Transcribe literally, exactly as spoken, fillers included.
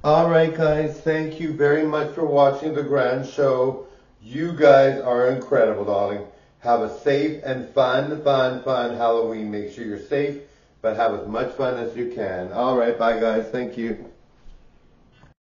Alright guys, thank you very much for watching the grand show. You guys are incredible, darling. Have a safe and fun, fun, fun Halloween. Make sure you're safe, but have as much fun as you can. Alright, bye guys. Thank you.